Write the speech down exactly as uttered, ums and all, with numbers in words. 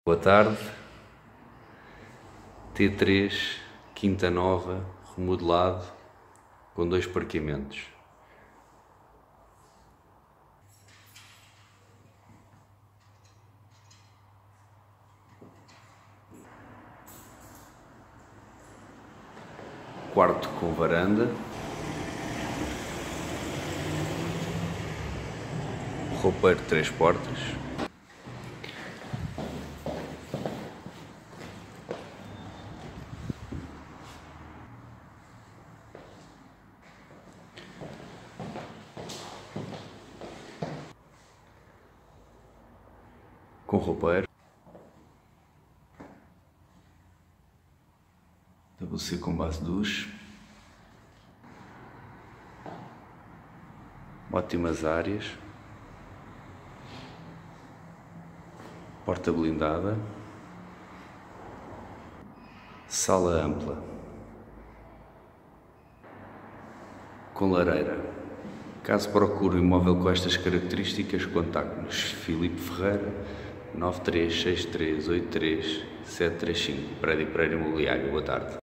Boa tarde, T três, Quinta Nova, remodelado, com dois parqueamentos. Quarto com varanda. Roupeiro três portas. Com roupeiro. W C com base de duche. Ótimas áreas. Porta blindada. Sala ampla. Com lareira. Caso procure um imóvel com estas características, contacte-nos. Filipe Ferreira, nove três seis três oito três sete três cinco, Prédio Pereira Imobiliário. Boa tarde.